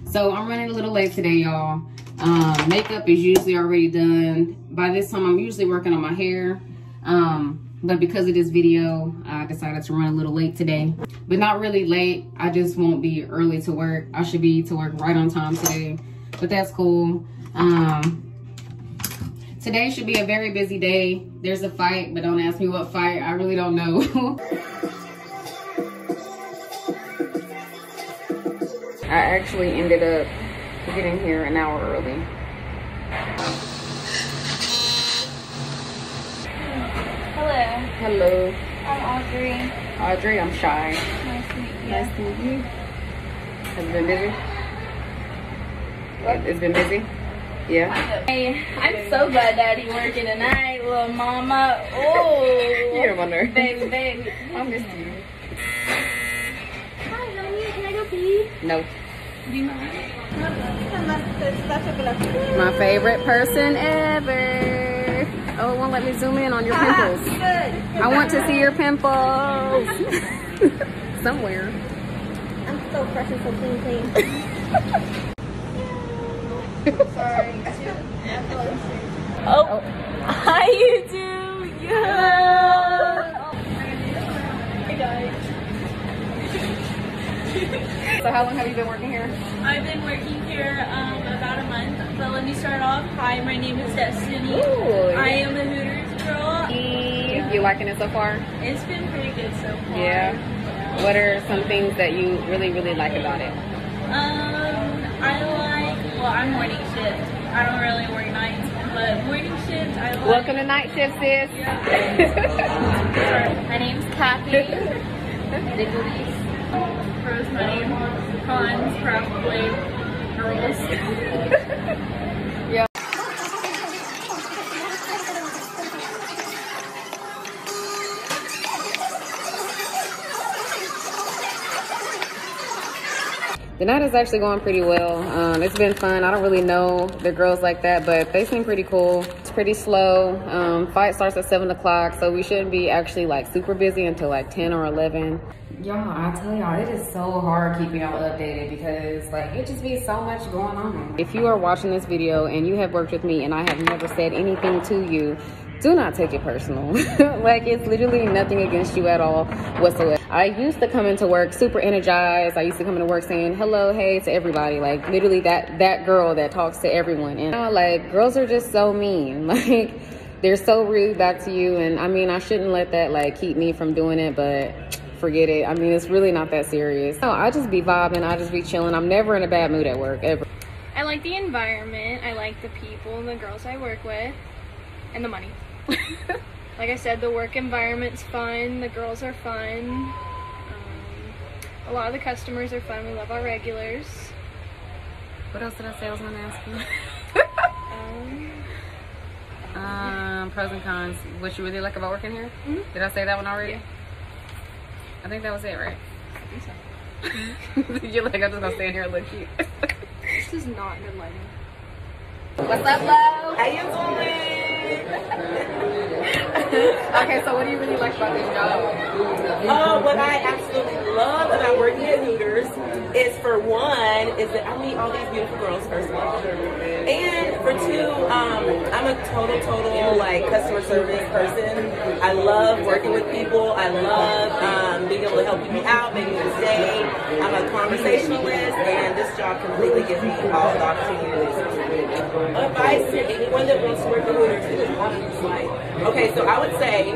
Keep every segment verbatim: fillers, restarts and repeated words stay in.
So I'm running a little late today, y'all. Um, makeup is usually already done. By this time, I'm usually working on my hair. Um, but because of this video, I decided to run a little late today. But not really late. I just won't be early to work. I should be to work right on time today. But that's cool. Um, today should be a very busy day. There's a fight, but don't ask me what fight. I really don't know. I actually ended up getting here an hour early. Hello. Hello. I'm Audrey. Audrey, I'm Shy. Nice to meet you. Nice to meet you. Has it been busy? What? It's been busy? Yeah. Hey, I'm so glad Daddy working tonight, little mama. Oh. You're wondering. Baby, baby. I missed you. Hi, honey. Can I go pee? No. Do you mind? My favorite person ever. Oh, it won't let me zoom in on your pimples. I want to see your pimples. Somewhere. I'm so fresh and so clean, clean. Sorry. Oh. oh. Hi, YouTube. Yeah. Hey, guys. So how long have you been working here? I've been working here um, about a month, but let me start off. Hi, my name is Destiny. Ooh, I am a Hooters Girl. Yeah. You liking it so far? It's been pretty good so far. Yeah. yeah. What are some things that you really, really like about it? Um, I like, well, I'm morning shift. I don't really work nights, but morning shift, I like. Welcome to night shift, sis. Yeah. My name's Kathy. Nicholas. Pros money, cons probably girls. Yeah. The night is actually going pretty well. Um, it's been fun. I don't really know the girls like that, but they seem pretty cool. It's pretty slow. Um, fight starts at seven o'clock, so we shouldn't be actually like super busy until like ten or eleven. Y'all, I tell y'all, it is so hard keeping y'all updated because like it just be so much going on. If you are watching this video and you have worked with me and I have never said anything to you, do not take it personal. Like it's literally nothing against you at all whatsoever. I used to come into work super energized. I used to come into work saying hello, hey to everybody. Like literally that that girl that talks to everyone. And now, like girls are just so mean. Like they're so rude back to you. And I mean, I shouldn't let that like keep me from doing it, but forget it. I mean, it's really not that serious. No, I just be vibing. I just be chilling. I'm never in a bad mood at work, ever. I like the environment. I like the people and the girls I work with. And the money. Like I said, the work environment's fun. The girls are fun. Um, a lot of the customers are fun. We love our regulars. What else did I say I was going to ask you? um, um, pros and cons. What you really like about working here? Mm-hmm. Did I say that one already? Yeah. I think that was it, right? I think so. You're like, I'm just gonna stand here and look cute. This is not good lighting. What's up, love? How you doing? Okay, so what do you really like about this job? Uh, what I absolutely love about working at Hooters is, for one, is that I meet all these beautiful girls, first of all. And for two, um, I'm a total, total, like, customer service person. I love working with people. I love um, being able to help people out, making them stay. I'm a conversationalist, and this job completely gives me all the opportunities. Advice to anyone that wants to work at Hooters is like, okay, so I would say,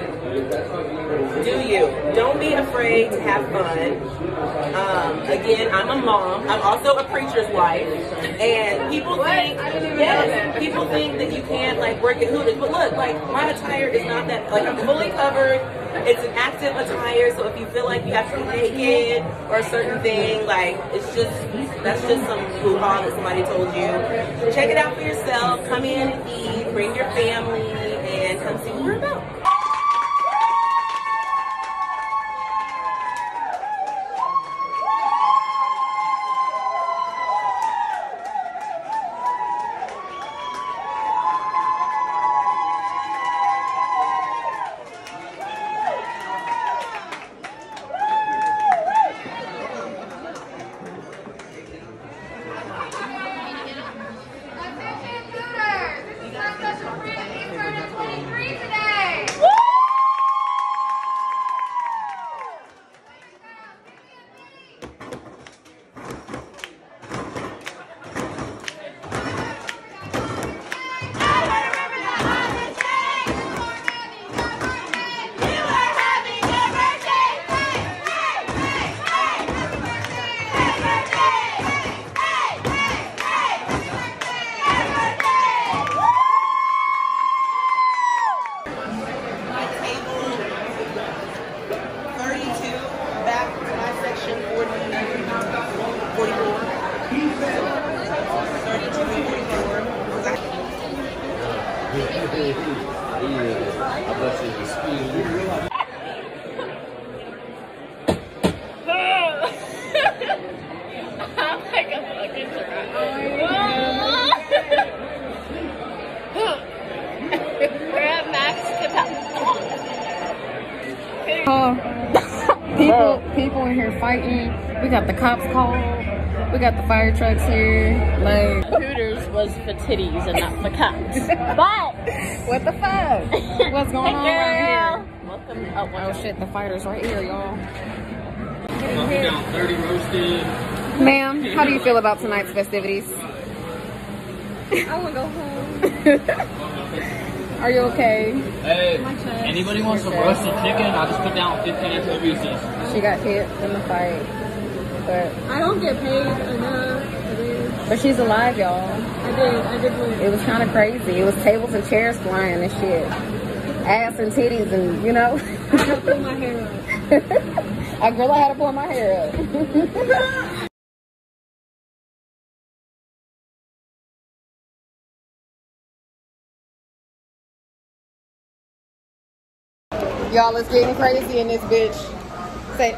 do you. Don't be afraid to have fun. Um, again, I'm a mom. I'm also a preacher's wife. And people think, yes, people think that you can't like work at Hooters. But look, like my attire is not that, like I'm fully covered. It's an active attire, so if you feel like you have to be naked or a certain thing, like it's just, that's just some hoo-ha that somebody told you. Check it out for yourself. Come in and eat. Bring your family and come see what we're about. call. people, people in here fighting. We got the cops called. We got the fire trucks here. Like Hooters was for titties and not for cops. But what the fuck? What's going on right here? Welcome. Oh, Oh shit, the fighter's right here, y'all. Down thirty roasted. Ma'am, how do you feel about tonight's festivities? I want to go home. Are you okay? Hey, anybody wants some roasted chicken? I'll just put down fifteen extra pieces. She got hit in the fight, but I don't get paid enough for this. but she's alive, y'all. I did. I did win. It was kind of crazy. It was tables and chairs flying and shit, ass and titties, and you know. I had to pull my hair up. A girl, I had to pull my hair up. Y'all, it's getting crazy in this bitch. Say.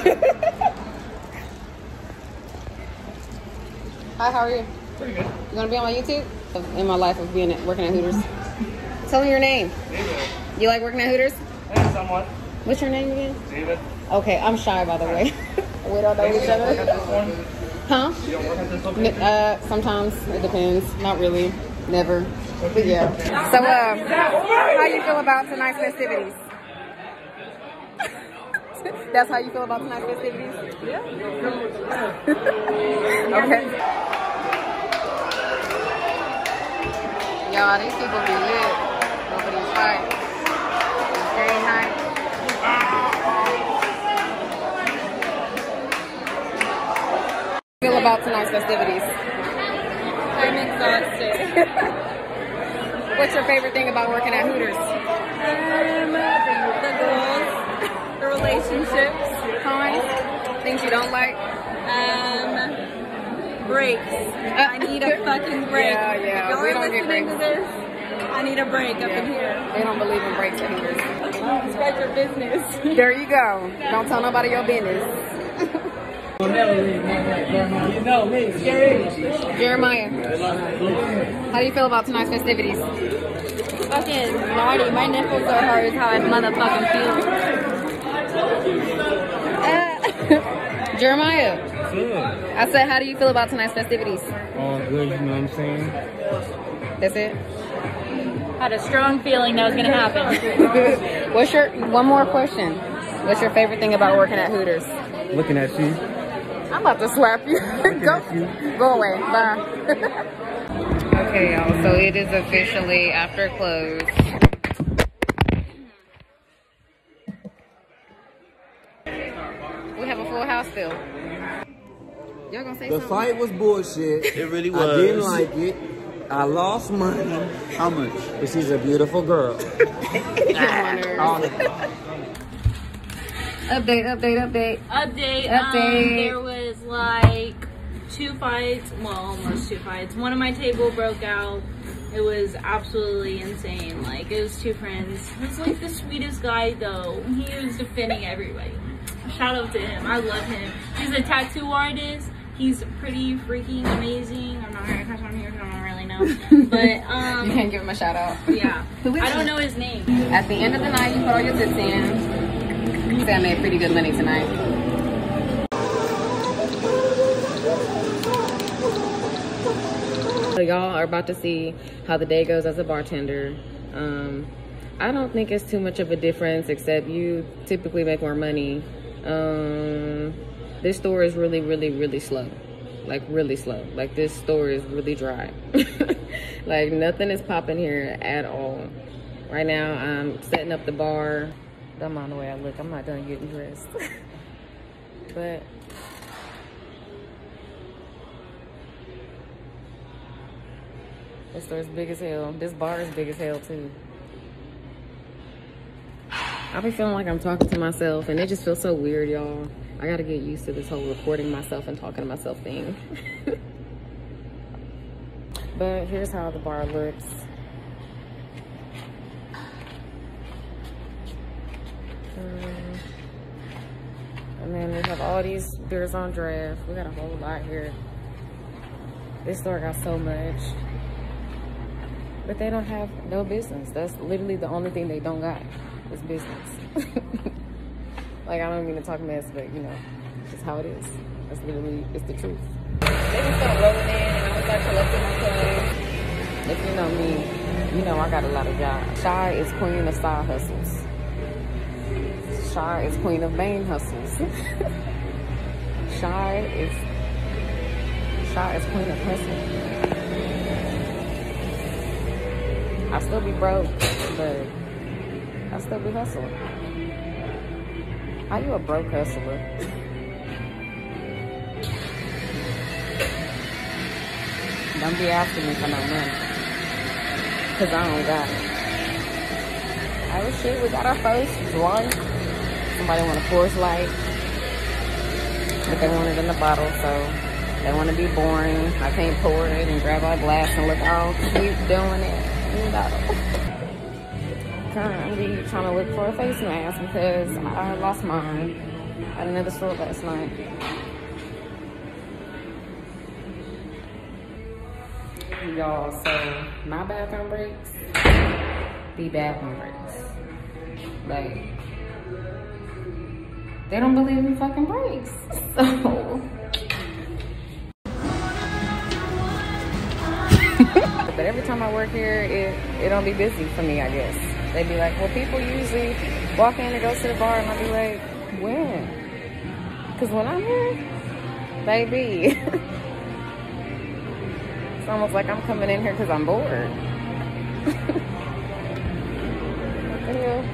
Hi, how are you? Pretty good. You gonna be on my YouTube? In my life of being at, working at Hooters. Tell me your name. David. You like working at Hooters? Hey, somewhat. What's your name again? David. Okay, I'm shy, by the way. We don't know each You don't work at other. this one? Huh? You don't work at this N- location? Uh, sometimes it depends. Not really. Never. But yeah. So, uh, how you feel about tonight's festivities? That's how you feel about tonight's festivities? Yeah. Okay. Y'all, these people be lit. Nobody's fight. It's very nice. Feel about tonight's festivities? I'm exhausted. What's your favorite thing about working at Hooters? Um, the girls, the relationships, Cons? Things you don't like? um, breaks. I need a fucking break. Yeah, yeah, If y'all we are don't get listening to breaks. this, I need a break up in here. They don't believe in breaks at Hooters. Spread your business. There you go. Don't tell nobody your business. You know me, scary. Jeremiah, how do you feel about tonight's festivities? Fucking naughty. My nipples are hard as how I motherfucking feel. Uh, Jeremiah, Good. I said, how do you feel about tonight's festivities? All good, you know what I'm saying? That's it? Had a strong feeling that was gonna happen. What's your, one more question. What's your favorite thing about working at Hooters? Looking at you. I'm about to slap you. Go, go away. Bye. Okay, y'all. So it is officially after close. We have a full house still. Y'all gonna say The something? fight was bullshit. It really I didn't was. like it. I lost money. How much? But she's a beautiful girl. Update, update, update. Update. Update. Um, there was like two fights. Well, almost two fights. One of my table broke out. It was absolutely insane. Like, it was two friends. He was like the sweetest guy though. He was defending everybody. Shout out to him. I love him. He's a tattoo artist. He's pretty freaking amazing. I'm not gonna catch on here because I don't really know. But um You can't give him a shout out. yeah. Who is I don't he? know his name. At the end of the night, you put all your tips in. You say I made pretty good money tonight. So y'all are about to see how the day goes as a bartender. Um, I don't think it's too much of a difference, except you typically make more money. Um, this store is really, really, really slow. Like really slow. Like this store is really dry. Like nothing is popping here at all. Right now I'm setting up the bar. Don't mind the way I look. I'm not done getting dressed. But this store is big as hell. This bar is big as hell too. I be feeling like I'm talking to myself and it just feels so weird, y'all. I gotta get used to this whole recording myself and talking to myself thing. But here's how the bar looks. Um, and then we have all these beers on draft. We got a whole lot here. This store got so much. But they don't have no business. That's literally the only thing they don't got is business. Like, I don't mean to talk mess, but you know, it's how it is. That's literally, it's the truth. They just start rolling in, and I'm gonna start collecting my coins. If you know me, you know I got a lot of jobs. Shy is queen of side hustles. Shy is queen of main hustles. Shy is, Shy is queen of hustling. I still be broke, but I still be hustling. How you a broke hustler? Don't be asking me for no money, cause I don't got it. Oh shit, we got our first drink. Somebody want a Coors Light, but they want it in the bottle, so they want to be boring. I can't pour it and grab our glass and look all cute doing it. You know. Currently trying to look for a face mask because I lost mine at another store last night. Y'all, so my bathroom breaks, the bathroom breaks. Like, they don't believe in fucking breaks. So. But every time I work here, it, it don't be busy for me, I guess. They be like, well, people usually walk in and go to the bar, and I be like, when? Because when I'm here, they be. It's almost like I'm coming in here because I'm bored. What the hell?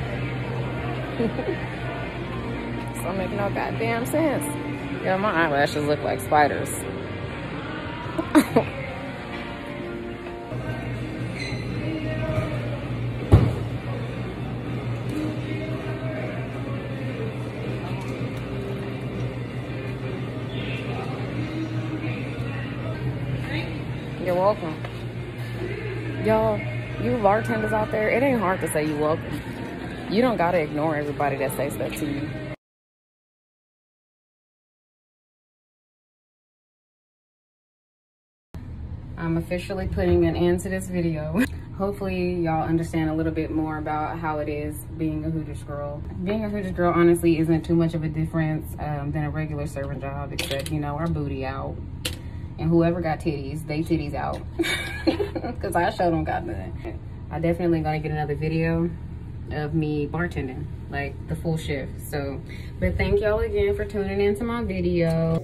This don't make no goddamn sense. Yeah, my eyelashes look like spiders. You're welcome. Y'all, you bartenders out there, it ain't hard to say you welcome. You don't gotta ignore everybody that says stuff to you. I'm officially putting an end to this video. Hopefully y'all understand a little bit more about how it is being a Hooters girl. Being a Hooters girl honestly isn't too much of a difference um, than a regular serving job, except, you know, our booty out. And whoever got titties, they titties out. Cause I sure don't got none. I definitely gonna get another video of me bartending, like the full shift. So, but thank y'all again for tuning into my video.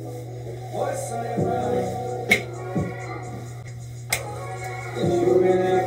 What's